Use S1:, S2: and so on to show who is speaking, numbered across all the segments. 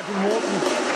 S1: tout le monde.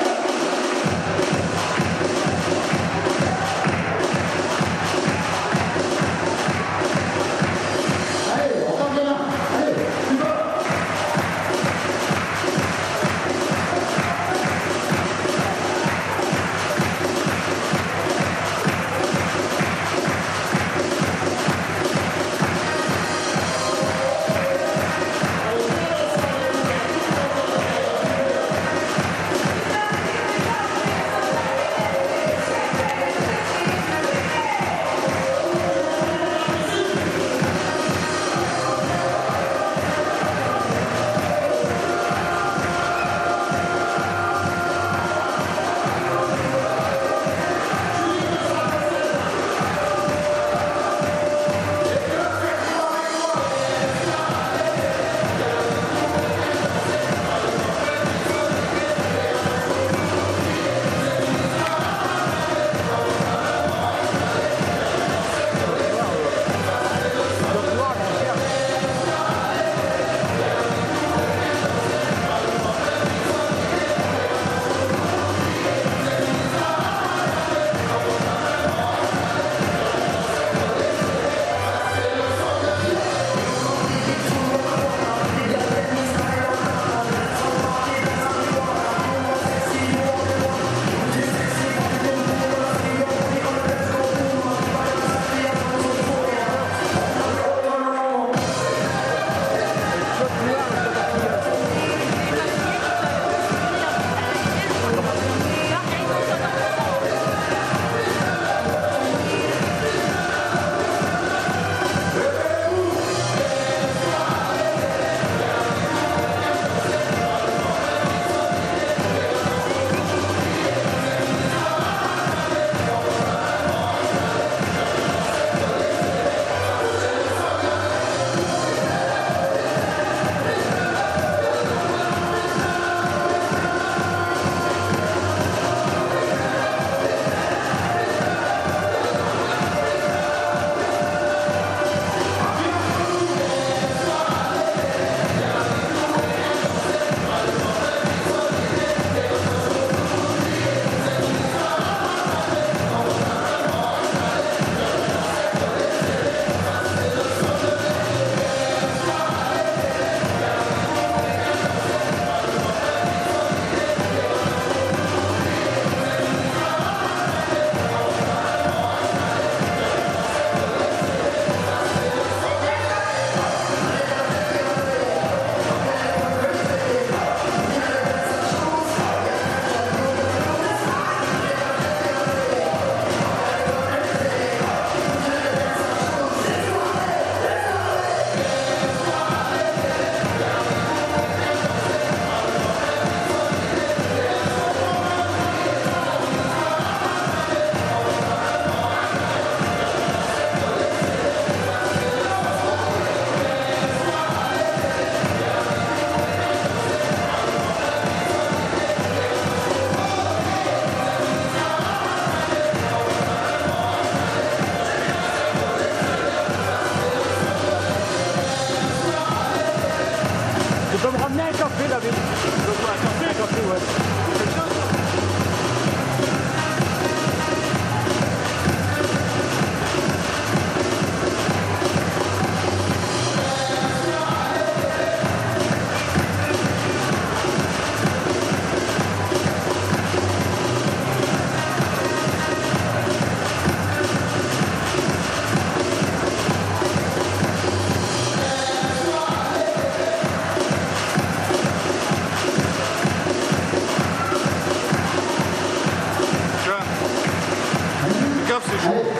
S1: Tu peux me ramener un café, David? Un café, ouais. Quelque chose? C'est chaud.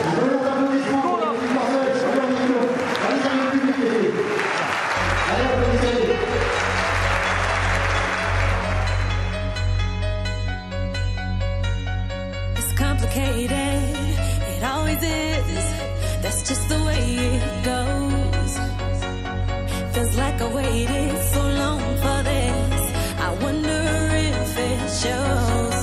S2: It's complicated, it always is. That's just the way it goes. Feels like I waited so long for this. I wonder if it shows.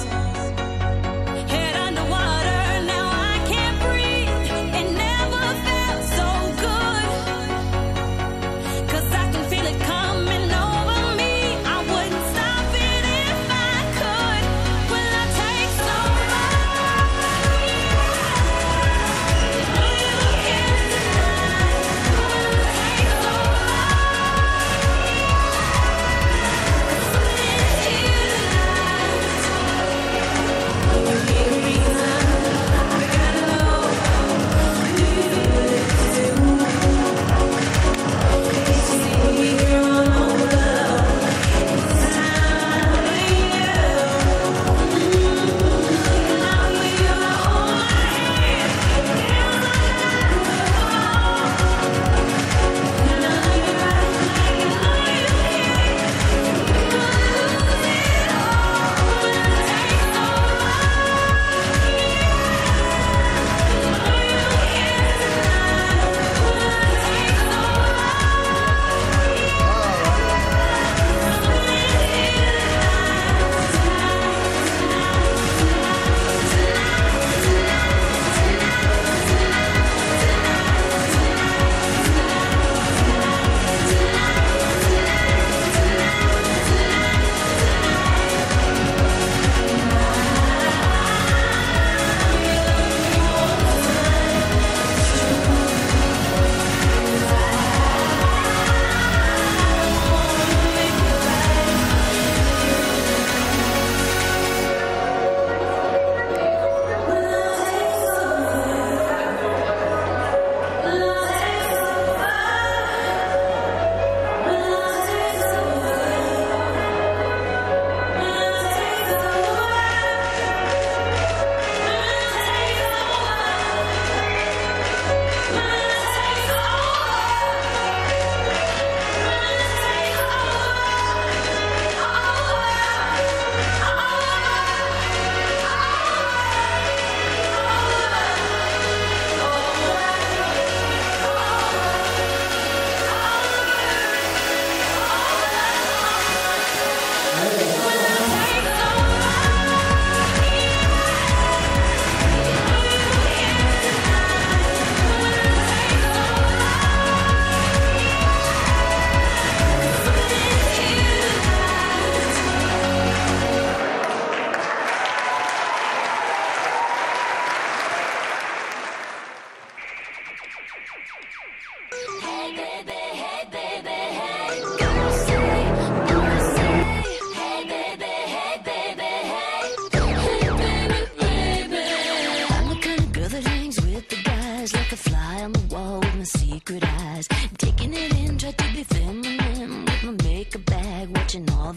S2: I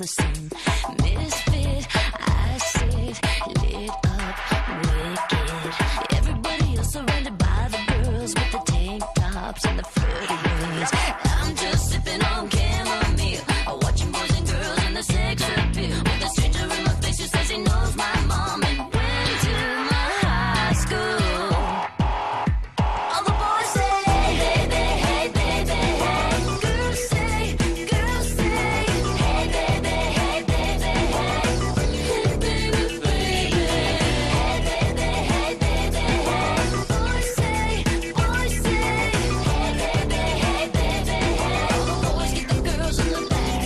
S2: the same. Misfit, I sit lit up, wicked. Everybody else surrounded by the girls with the tank tops and the flirty ways. I'm just sipping on chamomile, watching boys and girls and the sex appeal. With a stranger in my face who says he knows my mom and went to my high school. All the boys say, hey baby, hey baby, hey. Girls say, hey baby, hey baby, hey. Hey baby, baby. Hey baby, hey baby, hey. Boys say, hey baby, hey baby, hey. All the boys get the girls in the back.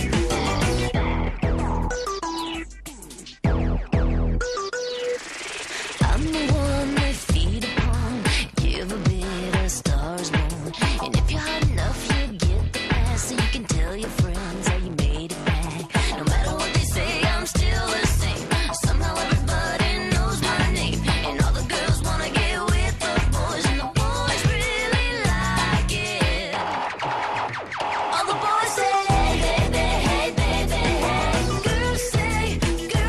S2: I'm the one they feed upon, give a bit of stars born. And if you're hot enough, you get the pass, so you can tell your friends how you made it back. No matter what they say, I'm still the same. Somehow everybody knows my name, and all the girls wanna get with the boys, and the boys really like it. All the boys say, hey baby, hey baby, hey. Girls say, hey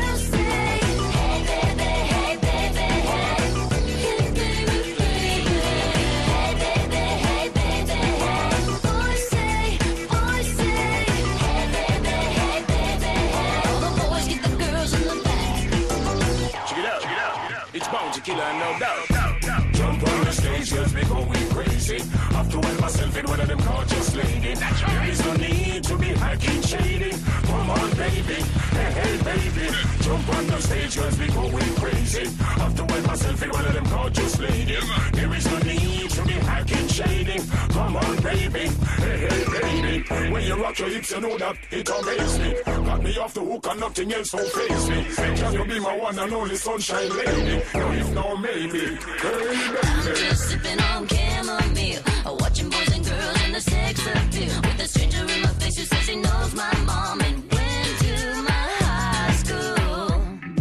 S2: baby, hey baby, hey. Hey baby, baby. Hey baby, hey baby, hey. Boys say, hey baby, hey baby, hey. All the boys get the girls in the back.
S3: Check it out. It's Bounty Killer, no doubt. Jump on the stage, girls be going crazy. Have to wear myself in one of them gorgeous ladies. There is no need to be hacking shady. Come on, baby. Hey, baby. Jump on the stage, girls be going crazy. Have to wear myself in one of them gorgeous ladies. There is no need to be hacking shady. Come on, baby. Hey, baby. When you rock your hips, you know that it amazes me. Got me off the hook and nothing else won't faze me. Can you be my one and only sunshine lady? No, if no, maybe. Hey,
S2: I'm
S3: baby.
S2: just sipping on chamomile, watching boys and girls and the sex appeal. With a stranger in my face who says he knows my mom and went to my high school.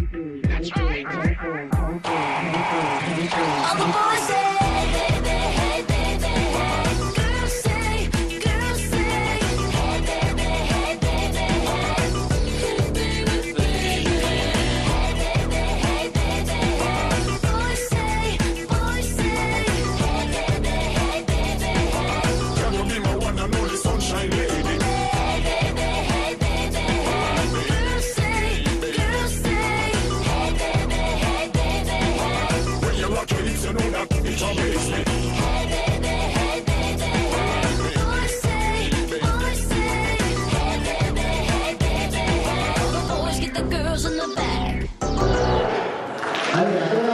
S2: All the boys say, hey baby, hey baby, hey. Girls say, hey baby, hey baby, hey. Hey baby, baby. Hey baby, hey baby, hey. Boys say, hey baby, hey baby, hey.
S3: Can you be my one and only sunshine lady?
S2: Hey baby, hey baby, hey. Girls say, hey baby, hey baby, hey.
S3: When you rock your hips, you know that it amazes me.
S2: Hey baby, hey baby, hey. Boys say, hey baby, hey baby, hey. All the boys get the girls in the back.